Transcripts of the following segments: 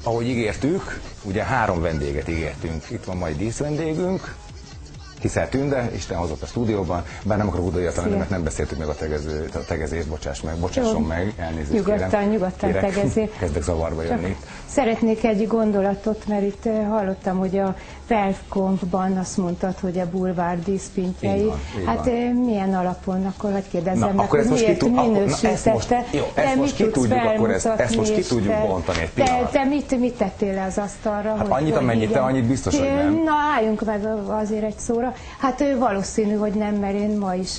ahogy ígértük, ugye 3 vendéget ígértünk. Itt van mai díszvendégünk, Hiszel Tünde, Isten hozott a stúdióban, bár nem akarok udajatani, mert nem beszéltük meg a tegezést, bocsásson meg, elnézést nyugodtan kérek. tegezé. Kezdek zavarba jönni. Szeretnék egy gondolatot, mert itt hallottam, hogy a Felkonfban azt mondtad, hogy a bulvár díszpintjei. Hát milyen alapon, akkor hogy kérdezzem meg, hogy miért minősítette? Ezt most ki tudjuk bontani egy pillanat. Te mit tettél le az asztalra? Hát annyit, amennyit te, annyit biztos, hogy nem. Na, álljunk meg azért egy szóra. Hát valószínű, hogy nem, mert én ma is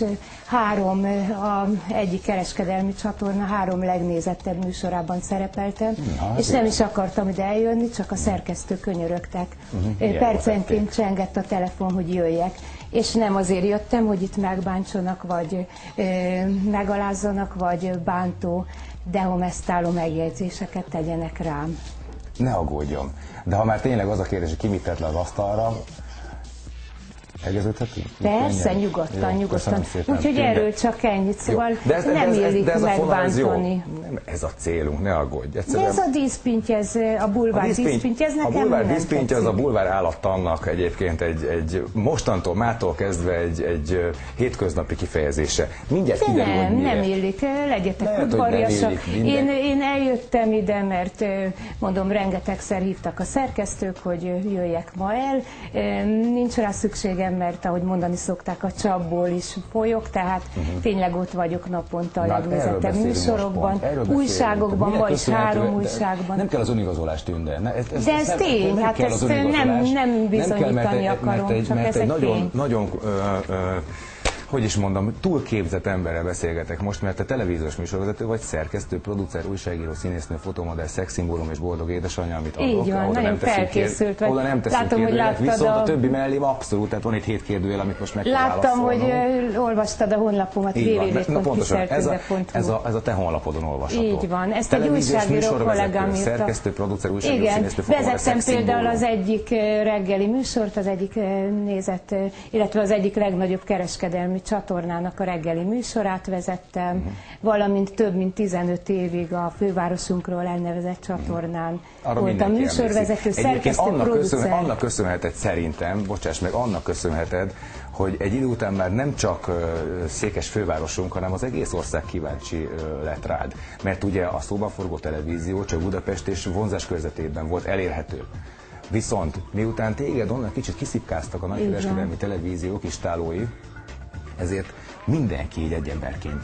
egyik kereskedelmi csatorna 3 legnézettebb műsorában szerepeltem, és nem is akartam ide eljönni, csak a szerkesztő könyörögtek. Percenként csengett a telefon, hogy jöjjek. És nem azért jöttem, hogy itt megbántsanak, vagy megalázzanak, vagy bántó, dehonestáló megjegyzéseket tegyenek rám. Ne aggódjon. De ha már tényleg az a kérdés, hogy ki mit tett le az asztalra, tegeződhetünk? Persze, nyugodtan. Úgyhogy erről csak ennyit, szóval nem illik megbántani. Ez a célunk, ne aggódj. De ez a díszpintje, a bulvár díszpintje, ez nekem nem bulvár díszpintje, az a bulvár állattannak egyébként egy mától kezdve egy hétköznapi kifejezése. Mindjárt kiderül, hogy miért. Nem illik, legyetek udvariasak. Én eljöttem ide, mert mondom, rengetegszer hívtak a szerkesztők, hogy jöjjek ma el. Nincs rá szükségem, mert ahogy mondani szokták, a csapból is folyok, tehát tényleg ott vagyok naponta a legnézettebb műsorokban, újságokban, ma is 3 újságban. Nem kell az önigazolás, Tünde. De ez tény, hát ezt nem bizonyítani akarom, csak ez egy tény. Nagyon hogy is mondom, túlképzett emberrel beszélgetek most, mert te televíziós műsorvezető vagy, szerkesztő, producer, újságíró, színésznő, fotomodell, szexszimbólum és boldog édesanyja, amit adok. Így van, nagyon felkészült vagy. Oda nem teszünk kérdőjelet, viszont a többi mellém abszolút, tehát van itt 7 kérdőjel, amit most meg kell láttam, hogy olvastad a honlapomat, www.hiseltünde.hu. Ez a te honlapodon olvasható. Így van, ezt egy újságíró kollégám írta. Szerkesztő, producer, újságíró, színésznő, fotomodell, vezettem például az egyik reggeli műsort, az egyik nézett, illetve az egyik legnagyobb kereskedelmi csatornának a reggeli műsorát vezettem, valamint több mint 15 évig a fővárosunkról elnevezett csatornán voltam műsorvezető, szerkesztő, producer. Annak köszönheted szerintem, bocsáss meg, annak köszönheted, hogy egy idő után már nem csak székes fővárosunk, hanem az egész ország kíváncsi lett rád. Mert ugye a szóbanforgó televízió csak Budapest és vonzás körzetében volt elérhető. Viszont miután téged onnan kicsit kiszipkáztak a nagykereskedelmi televíziók istálói, ezért mindenki így egy emberként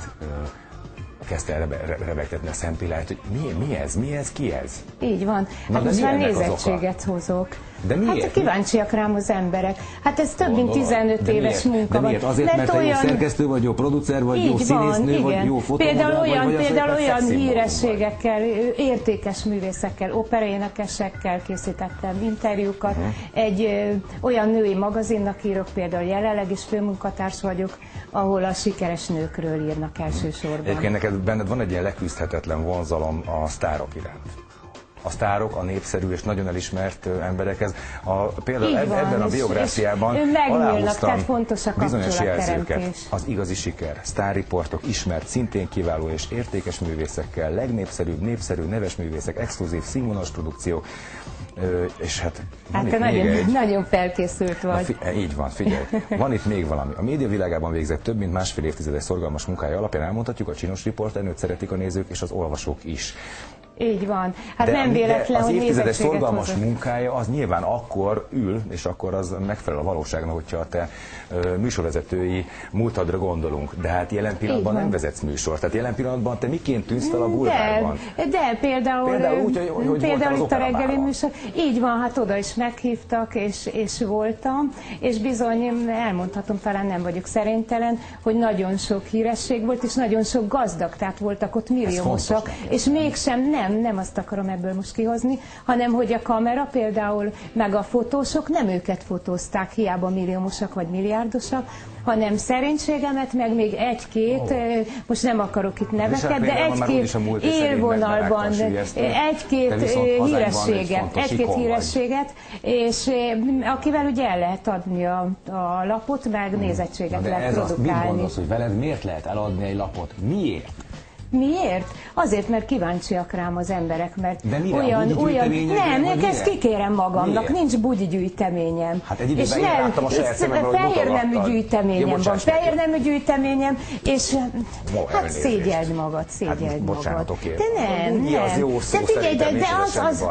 kezdte el rebegtetni a szempilláját, hogy mi ez, ki ez? Így van. Hát most már nézettséget hozok. De miért? Hát kíváncsiak rám az emberek. Hát ez több mint 15 éves munka van. Azért, mert te jó szerkesztő vagy, jó producer vagy, jó színésznő vagy, jó fotomodell vagy, például olyan hírességekkel, értékes művészekkel, operaénekesekkel készítettem interjúkat. Egy olyan női magazinnak írok, például jelenleg is főmunkatárs vagyok, ahol a sikeres nőkről írnak elsősorban. Egyébként neked benned van egy ilyen leküzdhetetlen vonzalom a sztárok iránt. A sztárok, a népszerű és nagyon elismert emberekhez. Például ebben a biográfiában aláhúztam bizonyos jelzőket. Az igazi siker, sztárriportok, ismert, szintén kiváló és értékes művészekkel, legnépszerűbb, népszerű, neves művészek, exkluzív, színvonalas produkció, és hát te nagyon felkészült vagy. Így van, figyelj. Van itt még valami. A média világában végzett több mint másfél évtizedes szorgalmas munkája alapján elmondhatjuk, a csinos riporternőt szeretik a nézők és az olvasók is. Így van. Hát de nem véletlen, hogy évtizedes szorgalmas munkája az nyilván akkor ül, és akkor az megfelel a valóságnak, hogyha a te műsorvezetői múltadra gondolunk. De hát jelen pillanatban nem vezetsz műsort. Tehát jelen pillanatban te miként tűnsz fel a bulvárban? De például úgy, hogy itt a reggeli műsor. Így van, hát oda is meghívtak, és voltam, és bizony elmondhatom, talán nem vagyok szerénytelen, hogy nagyon sok híresség volt, és nagyon sok gazdag, tehát voltak ott milliómosok, és mégsem nem azt akarom ebből most kihozni, hanem hogy a kamera például, meg a fotósok nem őket fotózták, hiába milliómosak vagy milliárdosak, hanem szerénységemet, meg még egy-két, most nem akarok itt neveket, de egy-két élvonalban, egy-két hírességet, és akivel ugye el lehet adni a lapot, meg nézettséget lehet produkálni. Mit gondolsz, hogy veled miért lehet eladni egy lapot? Miért? Miért? Azért, mert kíváncsiak rám az emberek, mert de mire? olyan... Nem, ezt kikérem magamnak, miért? Nincs bugyigyűjteményem. Hát egy időben én láttam a saját szememben, hogy fehérnemű gyűjteményem van, fehérnemű gyűjteményem, és hát szégyeld magad, szégyeld magad. De nem. Az jó szó, de figyelj, de az...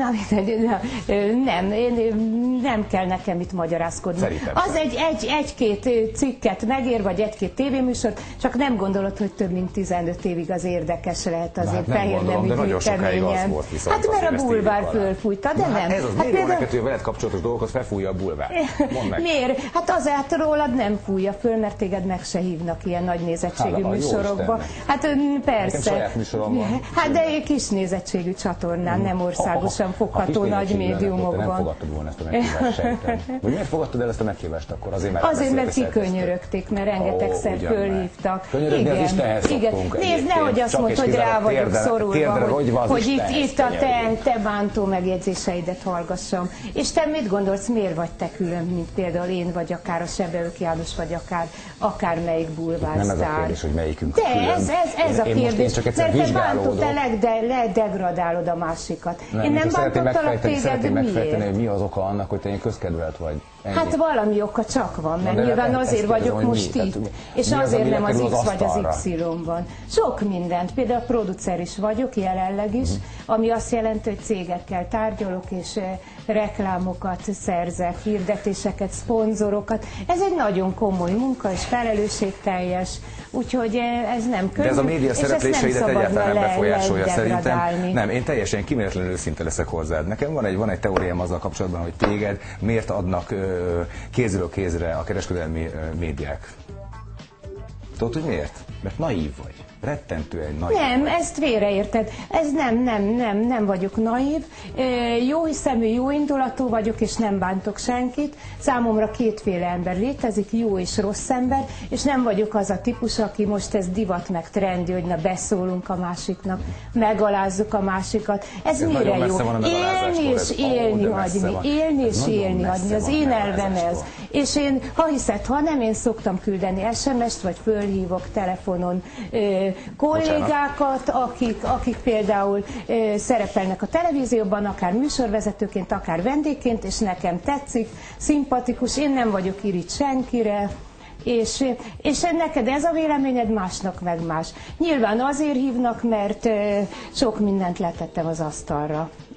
Na, nem kell nekem itt magyarázkodni. Szerintem az egy-két cikket megér, vagy egy-két tévéműsort, csak nem gondolod, hogy több mint 15 évig az érdekes lehet az én fehérnemű gyűjteményem. Hát mert a bulvár fölfújta, de nem. Ez az, miért van neked, hogy veled kapcsolatos dolgokat felfújja a bulvár? Miért? Hát azért rólad nem fújja föl, mert téged meg se hívnak ilyen nagy nézettségű műsorokba. Hát persze. Saját műsorom van. Hát de egy kis nézettségű csatornán, nem országosan fogható nagy médiumokban. Nem fogadtad volna ezt a meghívást, sejtem. Vagy miért fogadtad el ezt a meghívást akkor? Azért, mert kikönyörögték, mert rengetegszer fölhívtak. Könyörögni az Istenhez szoktunk. Nézd, nehogy azt mondd, hogy rá vagyok szorulva, hogy itt a te bántó megjegyzéseidet hallgassam. És te mit gondolsz, miért vagy te külön, mint például én, vagy akár a Sebeők János, vagy akár melyik bulvársztár? Nem ez a kérdés, hogy melyikünk de külön. ez a kérdés, mert te bántó, te ledegradálod a másikat. Én nem bántottalak téged, megfejteni, hogy mi az oka annak, hogy te ilyen közkedvelt vagy. Ennyi. Hát valami oka csak van, mert nyilván azért vagyok most itt, és azért nem az X vagy az Y-ban. Sok mindent, például producer is vagyok, jelenleg is, ami azt jelenti, hogy cégekkel tárgyalok, és reklámokat szerzek, hirdetéseket, szponzorokat. Ez egy nagyon komoly munka, és felelősségteljes, úgyhogy ez nem könnyű. De ez a média szerepléseidet egyáltalán nem befolyásolja szerintem. Nem, én teljesen kiméletlenül őszinte leszek hozzád. Nekem van egy teóriám azzal kapcsolatban, hogy téged miért adnak kézről kézre a kereskedelmi médiák. Tudod, hogy miért? Mert naív vagy. Rettentően naív. Nem, ezt félreérted. Ez nem vagyok naív. Jó hiszemű, jó indulatú vagyok, és nem bántok senkit. Számomra kétféle ember létezik, jó és rossz ember, és nem vagyok az a típus, aki most ez divat meg trendi, hogy na beszólunk a másiknak, megalázzuk a másikat. Ez mire jó? Élni és élni hagyni. Az én elvem ez. És én, ha hiszed, ha nem, én szoktam küldeni SMS-t, vagy fölhívok telefonon kollégákat, akik például szerepelnek a televízióban, akár műsorvezetőként, akár vendégként, és nekem tetszik, szimpatikus, én nem vagyok irigy senkire, és neked ez a véleményed, másnak meg más. Nyilván azért hívnak, mert sok mindent letettem az asztalra.